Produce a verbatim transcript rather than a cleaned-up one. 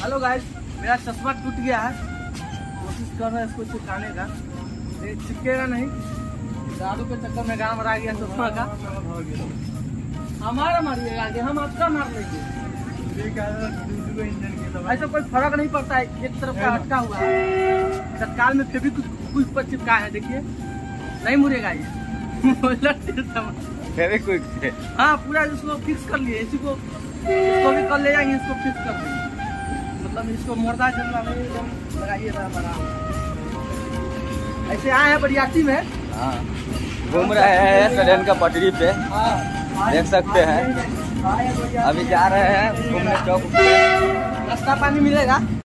Hello guys, मेरा चश्मा टूट गया है। कोशिश कर रहे हैं इसको चिपकाने का, ये चिपकेगा नहीं। दारू के चक्कर में गाँव आ गया चश्मा का। हमारा मारिएगा आगे, हम आपका मार लेंगे। ऐसा कोई फर्क नहीं पड़ता है, एक तरफ का अटका हुआ है। तत्काल में फिर भी कुछ कुछ पर चिपका है, देखिए नहीं मुड़ेगा ये। हाँ, पूरा इसको फिक्स कर लिए, इसी को इसको भी कर ले जाएंगे, इसको फिक्स कर देंगे। मतलब इसको मुर्दा जंगला में लगाइए बड़ा। ऐसे आए हैं बरियाती में, घूम रहे हैं ट्रेन का पटरी पे, देख सकते हैं। अभी जा रहे हैं घूमने चौक पे। नाश्ता पानी मिलेगा।